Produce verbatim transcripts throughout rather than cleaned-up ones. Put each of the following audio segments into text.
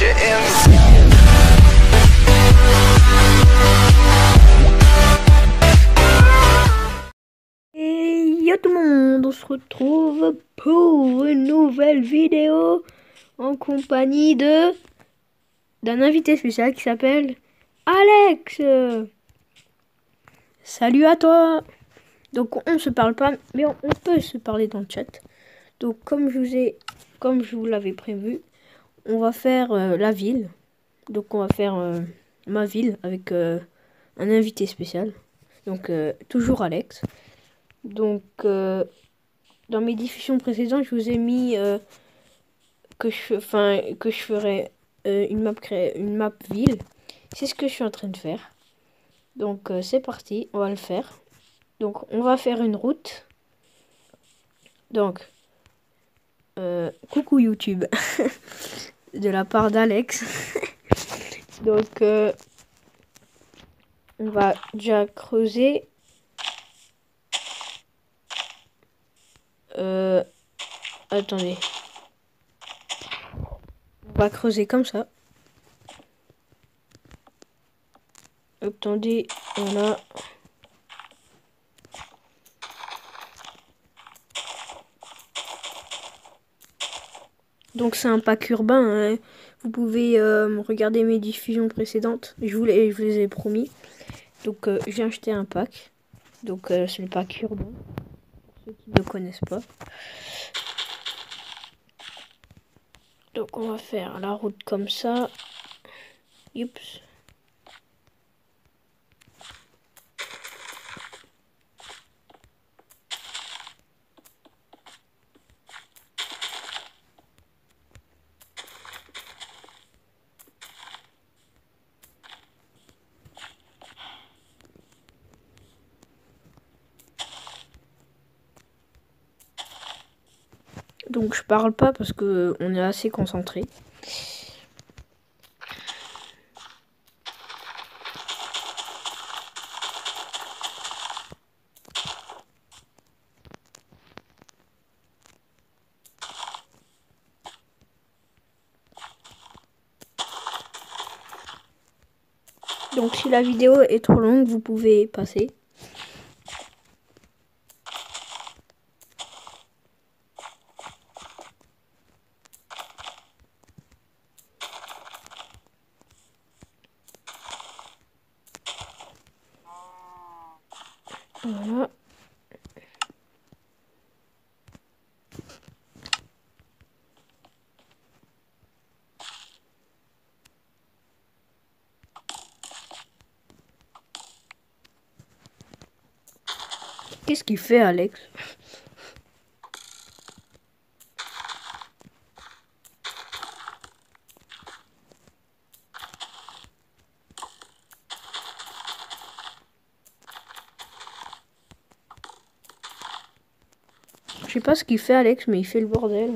you in. Et yo tout le monde, on se retrouve pour une nouvelle vidéo en compagnie de d'un invité spécial qui s'appelle Alex. Salut à toi. Donc on se parle pas, mais on, on peut se parler dans le chat. Donc comme je vous ai, comme je vous l'avais prévu, on va faire euh, la ville. Donc on va faire euh, ma ville avec euh, un invité spécial. Donc euh, toujours Alex. Donc euh, dans mes diffusions précédentes, je vous ai mis euh, que je, enfin que je ferais euh, une map créée, une map ville. C'est ce que je suis en train de faire. Donc euh, c'est parti, on va le faire. Donc on va faire une route. Donc euh, coucou YouTube de la part d'Alex. Donc euh, on va déjà creuser. Euh, attendez. On va creuser comme ça. Attendez, voilà. Donc c'est un pack urbain. Hein. Vous pouvez euh, regarder mes diffusions précédentes. Je vous les, je vous les ai promis. Donc euh, j'ai acheté un pack. Donc euh, c'est le pack urbain. Pour ceux qui ne connaissent pas. Donc on va faire la route comme ça. Oups. Donc je parle pas parce que on est assez concentré. Donc si la vidéo est trop longue, vous pouvez passer. Voilà. Qu'est-ce qu'il fait, Alex? Je sais pas ce qu'il fait, Alex, mais il fait le bordel.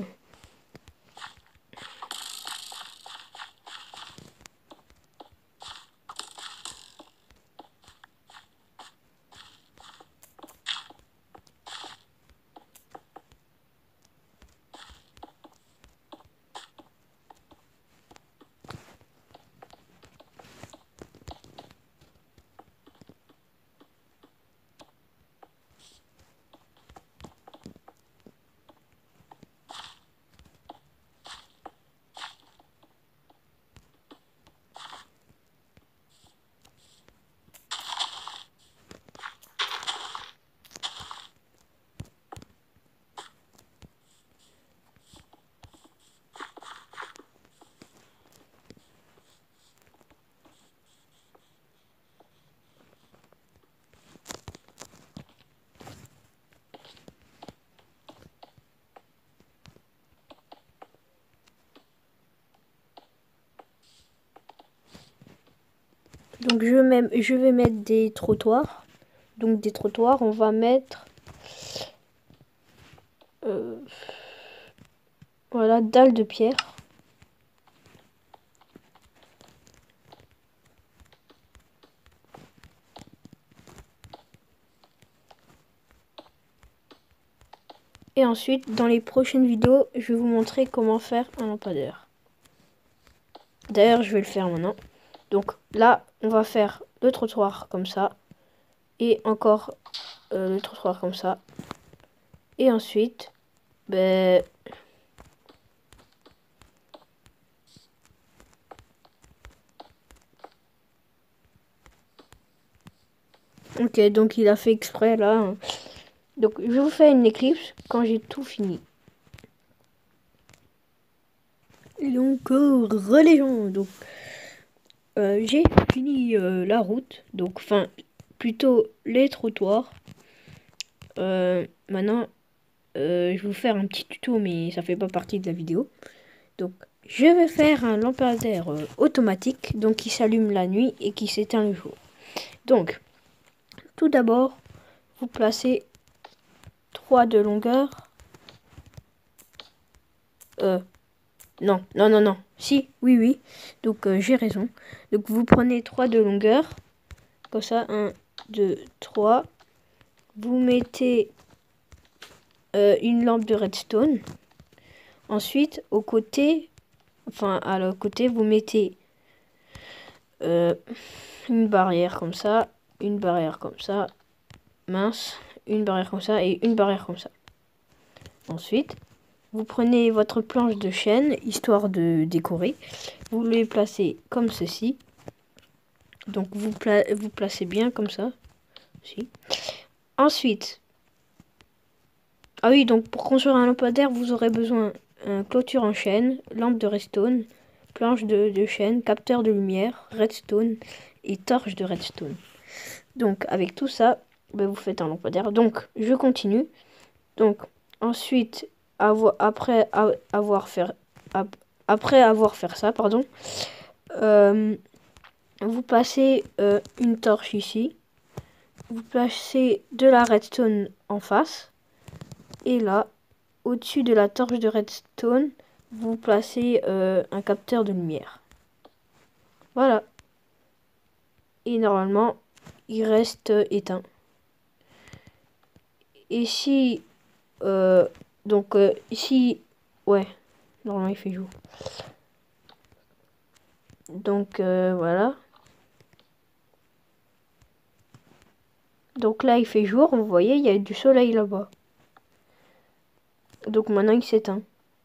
Donc je, mets, je vais mettre des trottoirs. Donc des trottoirs, on va mettre... Euh, voilà, dalle de pierre. Et ensuite, dans les prochaines vidéos, je vais vous montrer comment faire un lampadaire. D'ailleurs, je vais le faire maintenant. Donc là, on va faire le trottoir comme ça. Et encore euh, le trottoir comme ça. Et ensuite, ben... Ok, donc il a fait exprès là. Hein. Donc je vous fais une éclipse quand j'ai tout fini. Et donc, euh, relais gens, donc euh, j'ai fini euh, la route, donc enfin plutôt les trottoirs. Euh, maintenant, euh, je vais vous faire un petit tuto, mais ça fait pas partie de la vidéo. Donc, je vais faire un lampadaire euh, automatique, donc qui s'allume la nuit et qui s'éteint le jour. Donc, tout d'abord, vous placez trois de longueur. Euh, non, non, non, non. Si, oui, oui. Donc, euh, j'ai raison. Donc, vous prenez trois de longueur. Comme ça, un, deux, trois. Vous mettez euh, une lampe de redstone. Ensuite, au côté, enfin, à le côté, vous mettez euh, une barrière comme ça, une barrière comme ça, mince, une barrière comme ça et une barrière comme ça. Ensuite, vous prenez votre planche de chêne, histoire de décorer. Vous les placez comme ceci. Donc, vous, pla vous placez bien comme ça. Si. Ensuite, ah oui, donc pour construire un lampadaire, vous aurez besoin d'une clôture en chêne, lampe de redstone, planche de, de chêne, capteur de lumière, redstone et torche de redstone. Donc, avec tout ça, ben, vous faites un lampadaire. Donc, je continue. Donc, ensuite, avoir, après avoir fait après avoir fait ça, pardon, euh, vous passez euh, une torche ici. Vous placez de la redstone en face. Et là, au-dessus de la torche de redstone, vous placez euh, un capteur de lumière. Voilà. Et normalement, il reste éteint. Et si... Euh, donc, euh, ici... Ouais, normalement, il fait jour. Donc, euh, voilà. Donc là, il fait jour. Vous voyez, il y a du soleil là-bas. Donc maintenant, il s'éteint.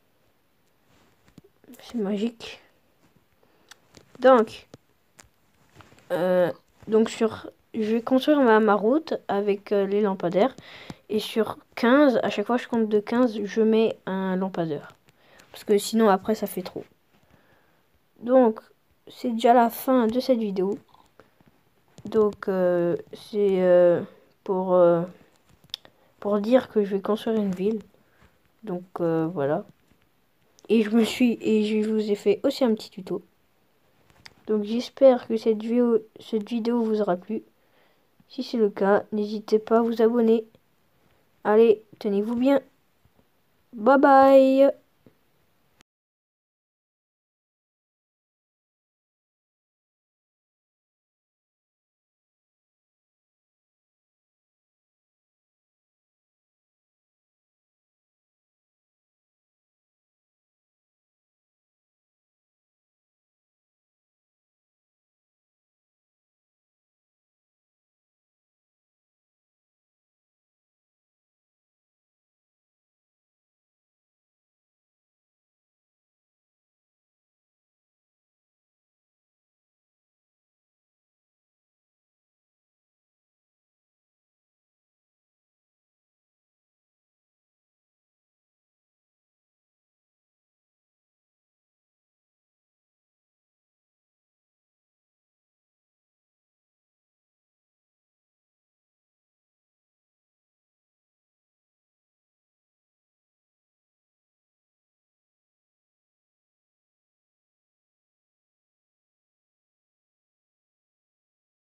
C'est magique. Donc, euh, donc sur... Je vais construire ma, ma route avec euh, les lampadaires. Et sur quinze, à chaque fois que je compte de quinze, je mets un lampadaire. Parce que sinon, après, ça fait trop. Donc, c'est déjà la fin de cette vidéo. Donc, euh, c'est euh, pour, euh, pour dire que je vais construire une ville. Donc, euh, voilà. Et je me suis... Et je vous ai fait aussi un petit tuto. Donc, j'espère que cette vidéo, cette vidéo vous aura plu. Si c'est le cas, n'hésitez pas à vous abonner. Allez, tenez-vous bien. Bye bye.